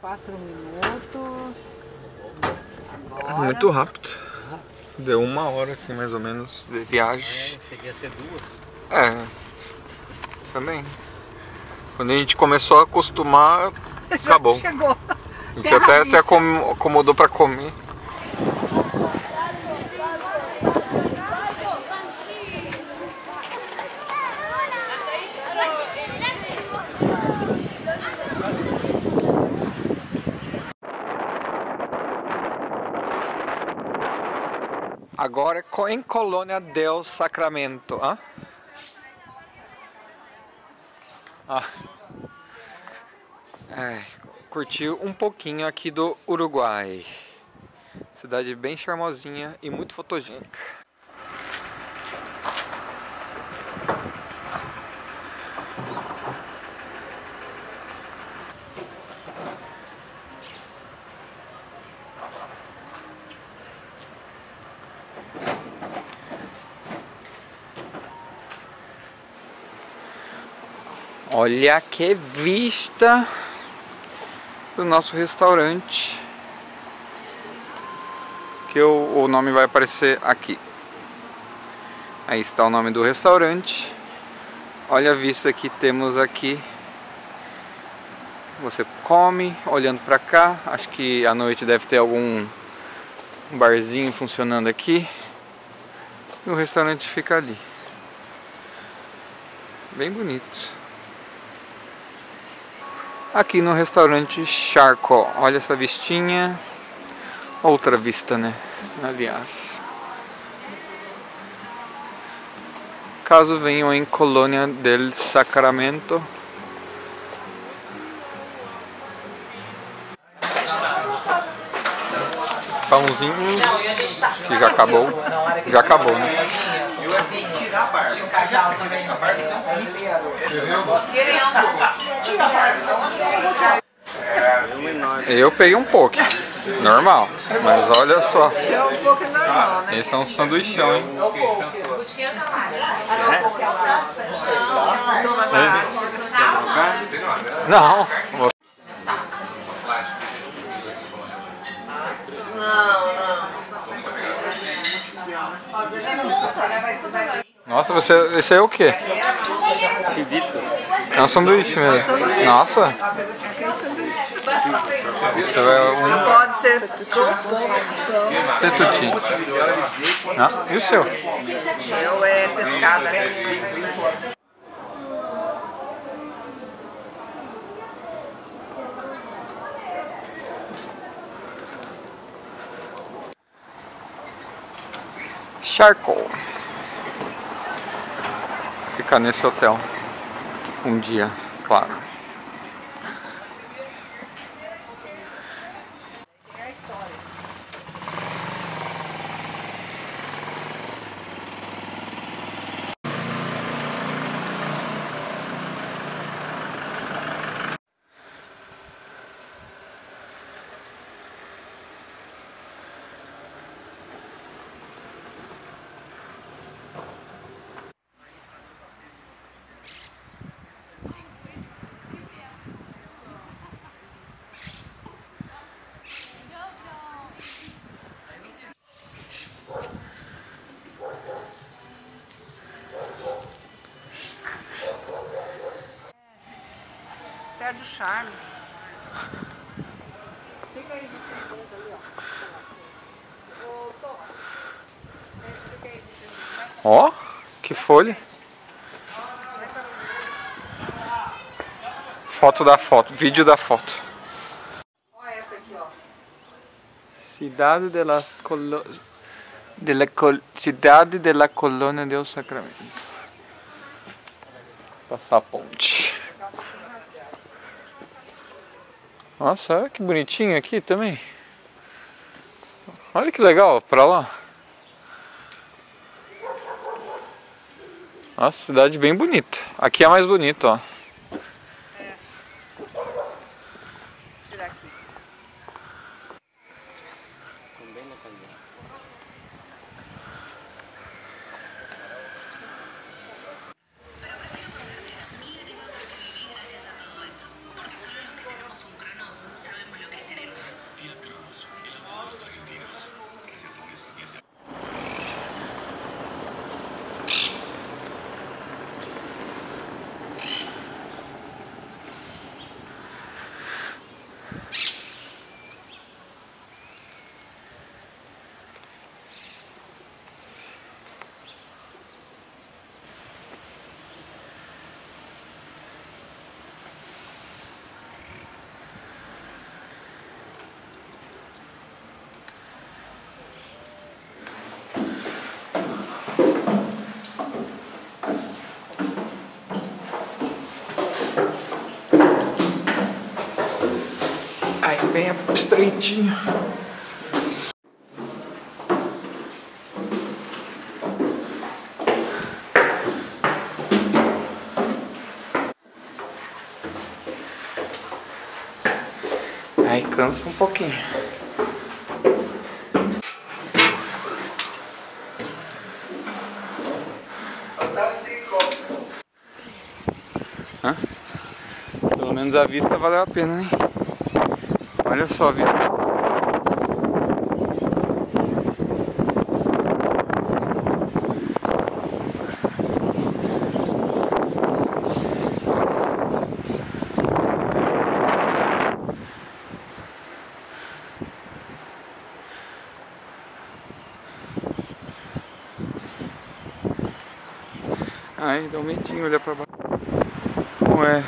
4 minutos. Agora. Muito rápido. Deu 1 hora assim mais ou menos de viagem. Cheguei a ser 2. É, também. Quando a gente começou a acostumar, acabou. Chegou. A gente até se acomodou pra comer. Agora em Colônia del Sacramento. Hã? Curtiu um pouquinho aqui do Uruguai. Cidade bem charmosinha e muito fotogênica. Olha que vista do nosso restaurante, que o nome vai aparecer aqui. Aí está o nome do restaurante. Olha a vista que temos aqui. Você come olhando para cá. Acho que à noite deve ter algum barzinho funcionando aqui. E o restaurante fica ali. Bem bonito. Aqui no restaurante Charco. Olha essa vistinha. Outra vista, né? Aliás. Caso venham em Colônia del Sacramento. Pãozinho. Que já acabou. Já acabou, né? Eu peguei um pouco. Normal. Mas olha só. Um pouco é normal, né? Esse é um sanduichão, hein? Não. Nossa, esse é o quê? É um sanduíche mesmo. Nossa. Isso é um... Pode ser Tetuti. E o seu? Eu é pescada. Charco. Ficar nesse hotel um dia, claro. Perde o charme. Ó, que folha. Foto da foto, vídeo da foto. Olha essa aqui, ó. Cidade de la Colônia del Sacramento. Passar a ponte. Nossa, olha que bonitinho aqui também. Olha que legal, pra lá. Nossa, cidade bem bonita. Aqui é mais bonito, ó. Tirar aqui. Gracias a todo eso, porque solo los que tenemos un Cronos sabemos lo Ai, bem estreitinho. Aí cansa um pouquinho. Hã? Pelo menos a vista valeu a pena, hein? Olha só a vista. Ai, dá um medinho olhar pra baixo. Ué.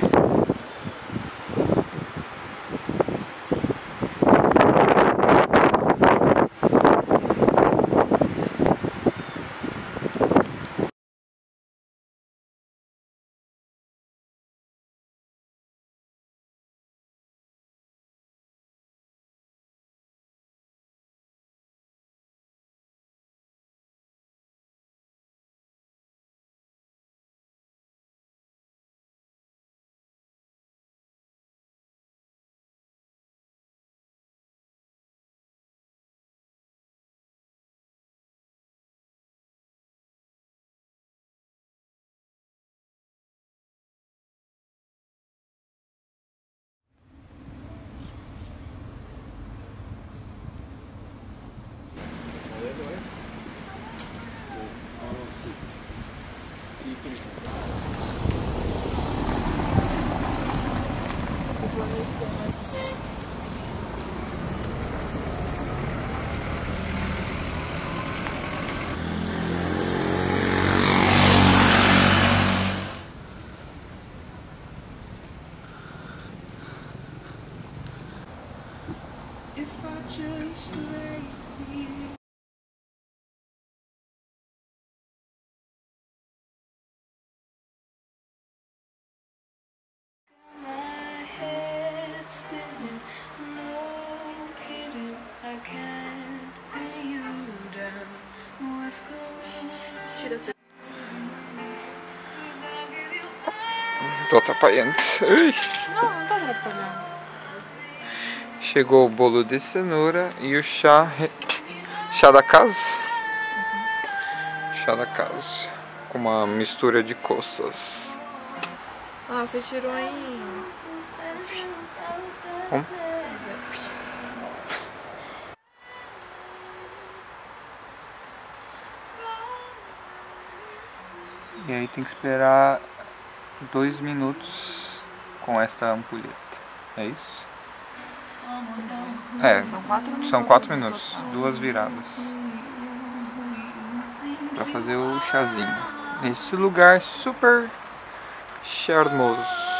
Tô atrapalhando. Ui. Não tá atrapalhando. Chegou o bolo de cenoura e o chá. Chá da casa? Chá da casa. Com uma mistura de coças. Ah, você tirou em... E aí tem que esperar 2 minutos com esta ampulheta. É isso? É, são 4 minutos. 2 viradas. Pra fazer o chazinho. Esse lugar super charmoso.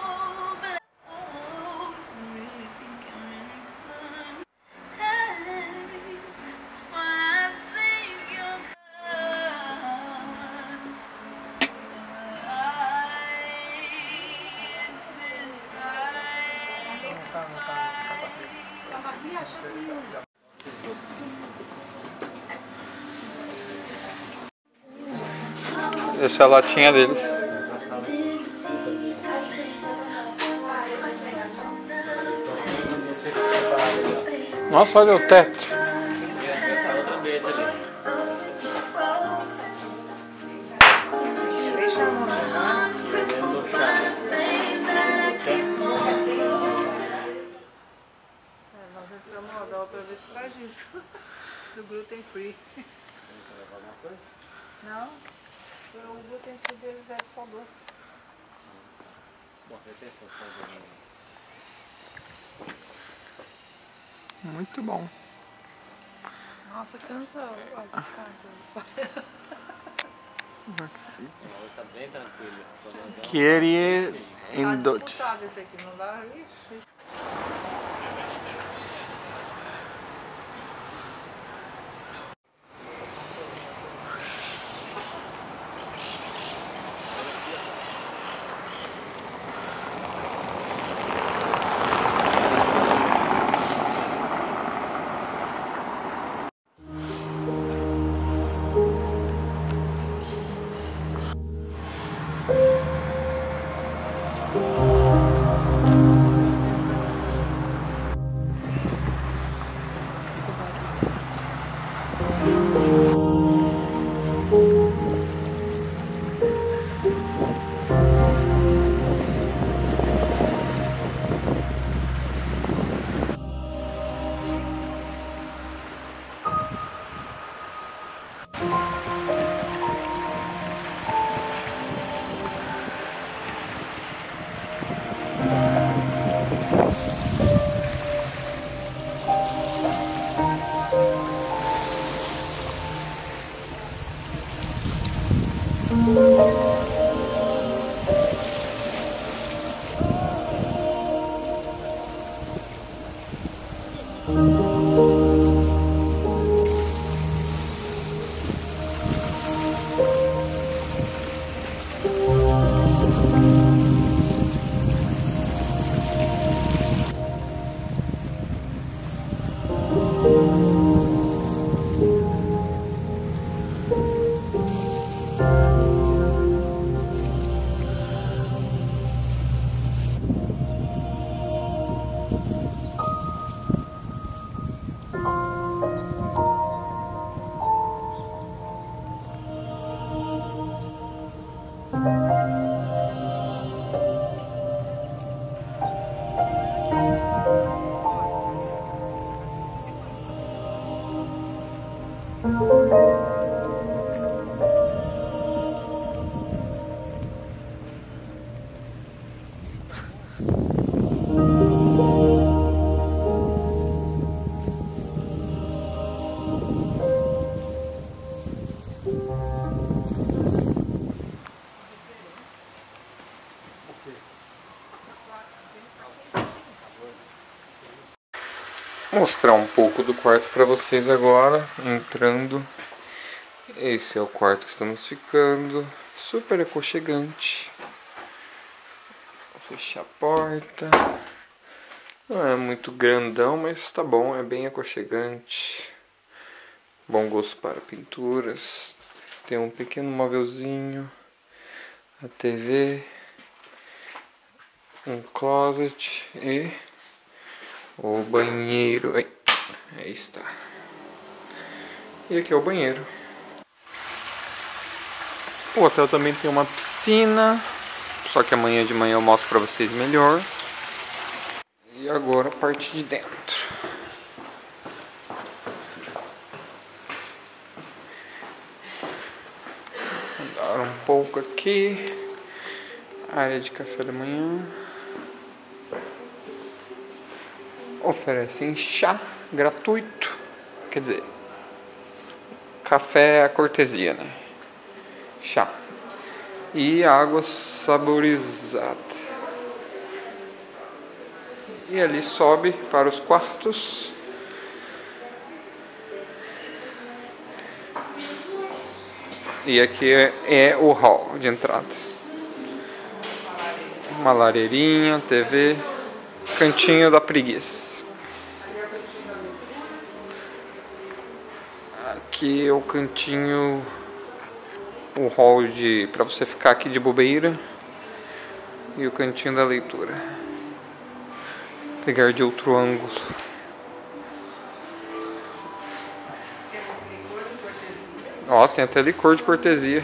Essa é a latinha deles. Nossa, olha o teto. Deixa a mão. Nós entramos agora outra vez por causa disso. Do gluten free. Não? O gluten free deles é só doce. Muito bom. Nossa, cansa as escadas. Hoje tá bem tranquilo. Queria Tá disputado esse aqui, não dá? Ixi. Mostrar um pouco do quarto para vocês agora, entrando. Esse é o quarto que estamos ficando, super aconchegante. Vou fechar a porta. Não é muito grandão, mas tá bom, é bem aconchegante. Bom gosto para pinturas. Tem um pequeno móvelzinho, a TV, um closet e o banheiro. Aí está. E aqui é o banheiro. O hotel também tem uma piscina, só que amanhã de manhã eu mostro pra vocês melhor. E agora a parte de dentro. Andar um pouco aqui. Área de café da manhã. Oferecem chá gratuito, quer dizer, café à cortesia, né? Chá e água saborizada. E ali sobe para os quartos. E aqui é o hall de entrada. Uma lareirinha, TV, cantinho da preguiça. Aqui é o cantinho, o hall para você ficar aqui de bobeira, e o cantinho da leitura. Pegar de outro ângulo. Ó, tem até licor de cortesia.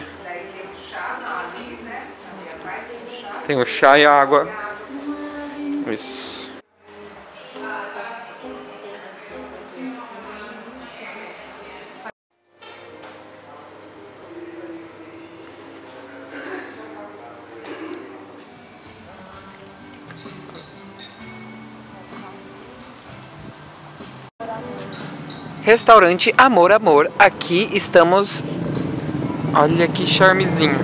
Tem o chá e a água. Isso. Restaurante Amor Amor, aqui estamos, olha que charmezinho,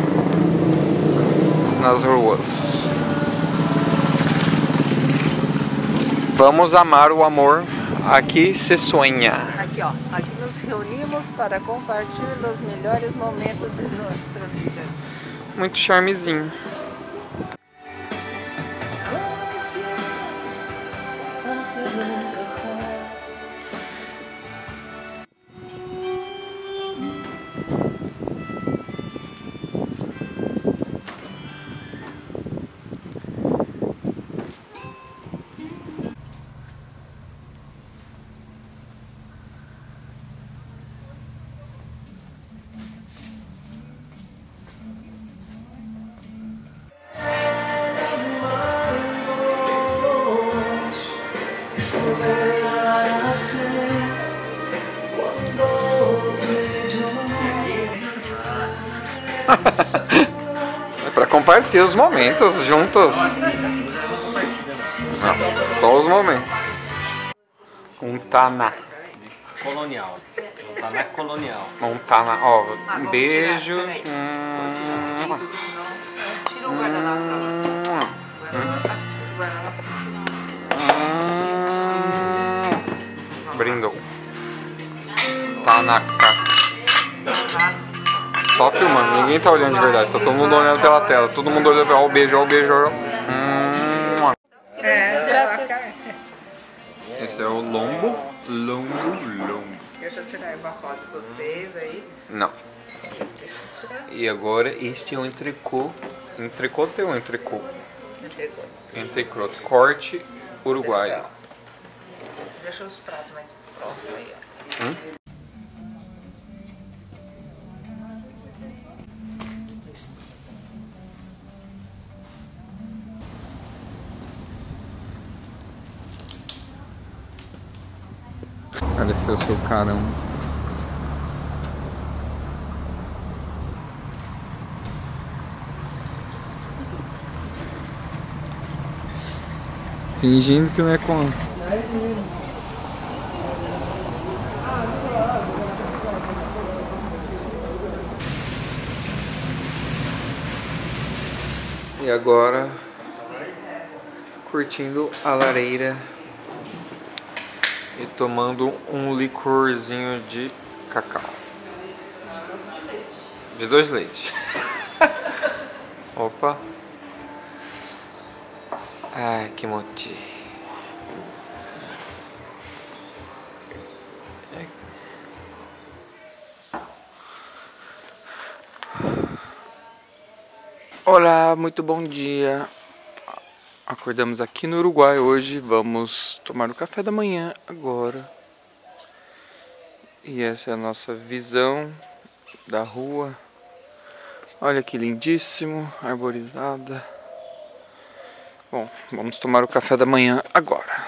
nas ruas. Vamos amar o amor, aqui se sonha. Aqui, ó, aqui nos reunimos para compartilhar os melhores momentos de nossa vida. Muito charmezinho. É pra compartilhar os momentos juntos. Nossa, só os momentos. Um taná. Colonial. Um taná colonial. Um taná, ó. Beijos. Tira o guardanapo pra você. Esse guardanapo. Brindou. Tanaka. Só filmando, ninguém tá olhando de verdade, tá todo mundo olhando pela tela. Todo mundo olhando, ó o beijo, ó o beijo, ó. Graças. Esse é o lombo. Lombo. Deixa eu tirar uma foto de vocês aí. Não. Deixa eu tirar. E agora este é o entrecô. Entrecô tem um entrecô. Entrecô. Corte uruguaio. Deixa os pratos mais próximos aí, ó. Pareceu seu carão. Fingindo que não é com. E agora curtindo a lareira e tomando um licorzinho de cacau. De 2 leites. Opa. Ai, que moti. Olá, muito bom dia. Acordamos aqui no Uruguai hoje, vamos tomar o café da manhã agora. E essa é a nossa visão da rua. Olha que lindíssimo, arborizada. Bom, vamos tomar o café da manhã agora.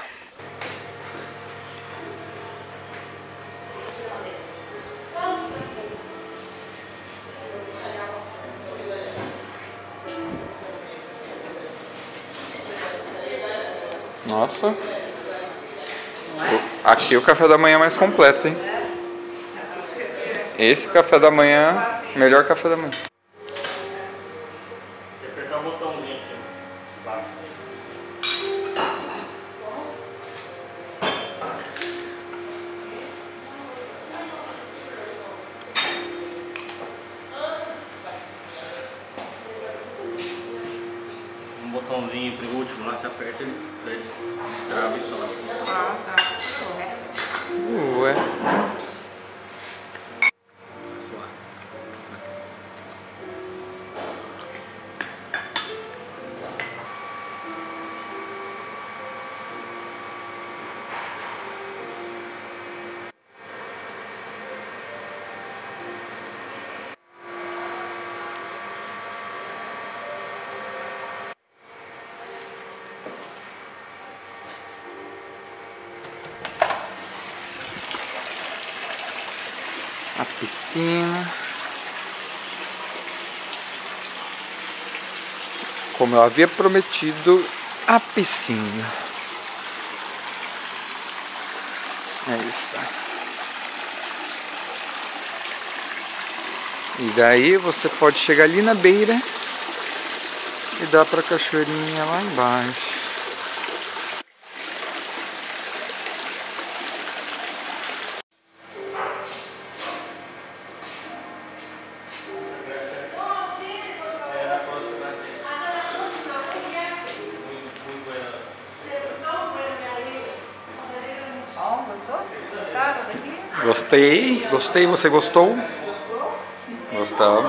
Nossa, aqui o café da manhã é mais completo, hein? Esse café da manhã, melhor café da manhã. Tem que apertar o botãozinho aqui embaixo. Um botãozinho pro último lá, você aperta ele destrava e sobe. Ah, tá. Ué. A piscina. Como eu havia prometido, a piscina. É isso. E daí você pode chegar ali na beira e dar pra cachoeirinha lá embaixo. Gostaram daqui? Gostei, você gostou? Gostamos.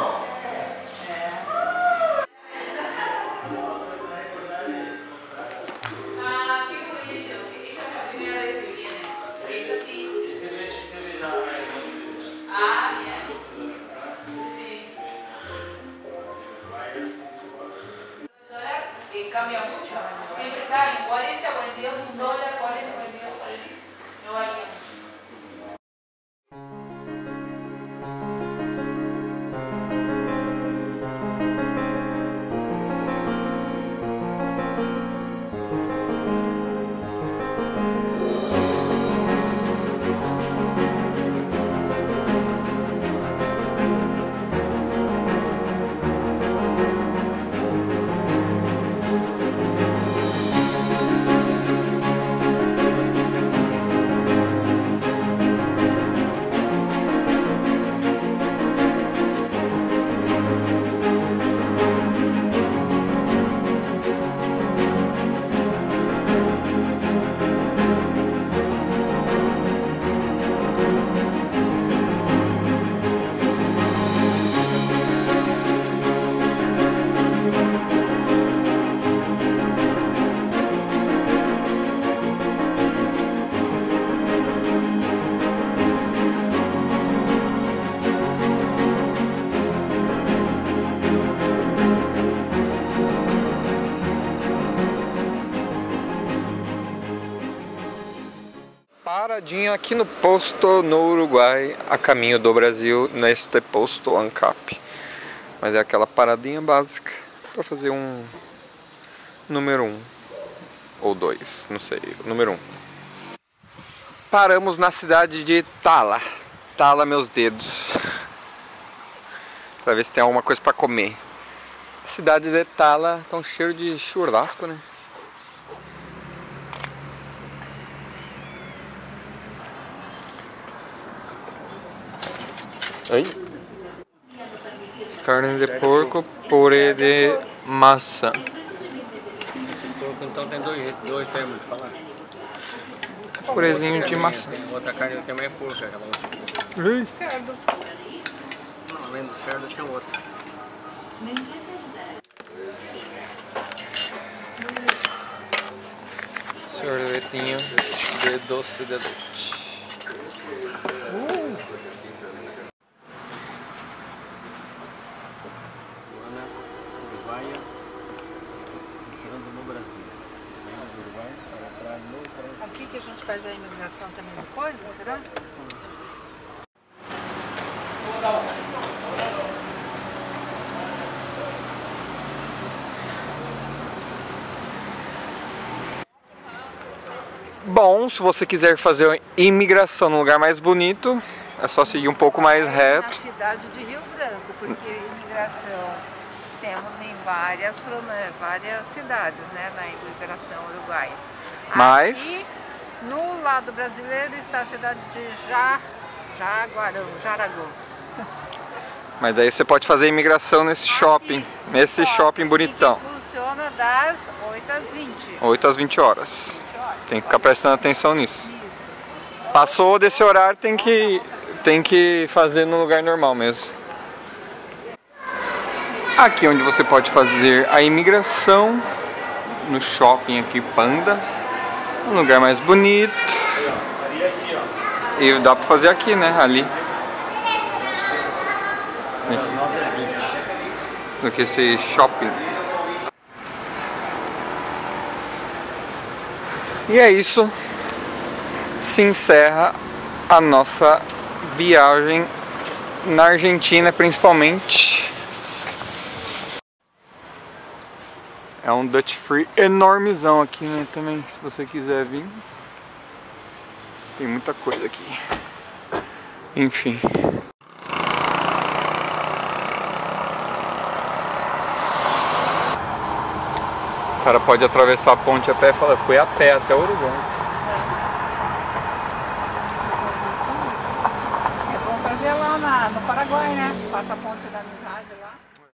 Cambia mucho, siempre está en 40, 42, $1, 40, 42, 40, no varía. Paradinha aqui no posto no Uruguai, a caminho do Brasil, neste posto ANCAP. Mas é aquela paradinha básica para fazer um número 1 ou 2, não sei, número 1. Paramos na cidade de Tala. Tala meus dedos. Para ver se tem alguma coisa para comer. A cidade de Tala tá um cheiro de churrasco, né? Aí. Carne de porco, purê de maçã. Então tem dois termos de falar. Purezinho de maçã. Tem outra carne que é mais porca. Cerdo. Não, além do cerdo tem outra. Sorvetinho de doce de leite. Uruguaia, entrando no Brasil. Saindo do Uruguai para entrar no Brasil. Aqui que a gente faz a imigração também de coisa, será? Bom, se você quiser fazer imigração num lugar mais bonito, é só seguir um pouco mais reto. Na cidade de Rio Branco, porque imigração temos em várias cidades, né, na imigração uruguaia. Mas Aqui, no lado brasileiro está a cidade de Jaraguá. Mas daí você pode fazer imigração nesse shopping, shopping bonitão. Que funciona das 8 às 20. 8 às 20 horas. Tem que ficar prestando atenção nisso. Passou desse horário, tem que fazer no lugar normal mesmo. Aqui onde você pode fazer a imigração, no shopping aqui Panda, um lugar mais bonito. E dá pra fazer aqui, né? Ali. Do que esse shopping. E é isso. Se encerra a nossa viagem na Argentina, principalmente. É um Duty Free enormezão aqui, né? Também, se você quiser vir. Tem muita coisa aqui. Enfim. O cara pode atravessar a ponte a pé e falar, fui a pé até o Uruguai. É bom fazer lá no Paraguai, né? Passa a ponte da amizade lá.